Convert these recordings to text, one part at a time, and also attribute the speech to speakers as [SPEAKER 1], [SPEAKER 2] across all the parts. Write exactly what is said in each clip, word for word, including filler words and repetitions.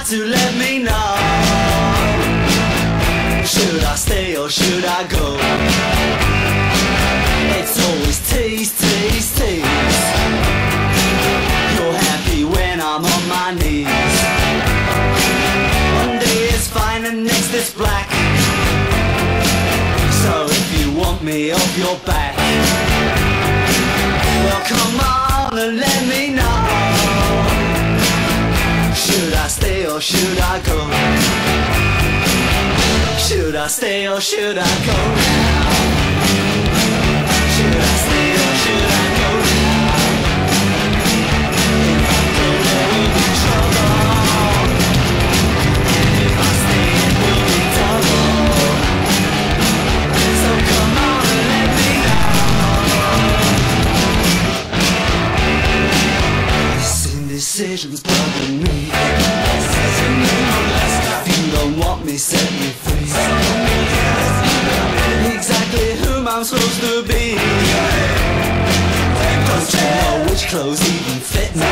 [SPEAKER 1] to let me know. Should I stay or should I go? It's always tease, tease, tease. You're happy when I'm on my knees. One day it's fine and next it's black. So if you want me off your back, well come on and let me know. Should I stay or should I go? Should I stay or should I go now? Should I stay or should I go now? If I go there will be trouble. If I stay it will be double. So come on and let me know. This indecision's bothering me. If you don't want me, set me free. Exactly whom I'm supposed to be. Don't you know which clothes even fit me?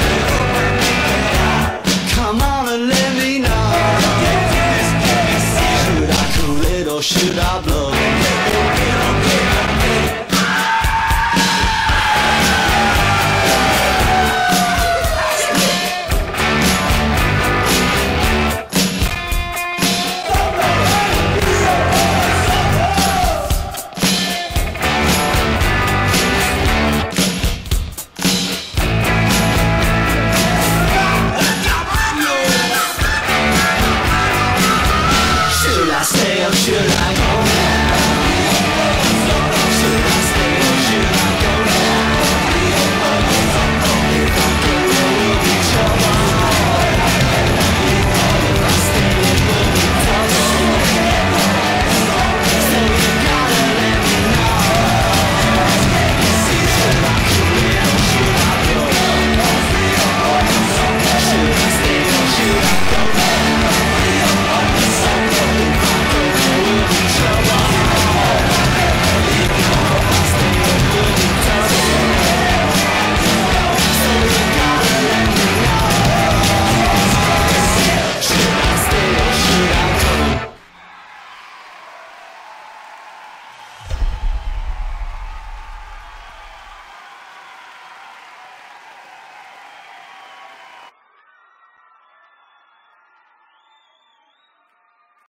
[SPEAKER 1] Come on and let me know. Should I cool it or should I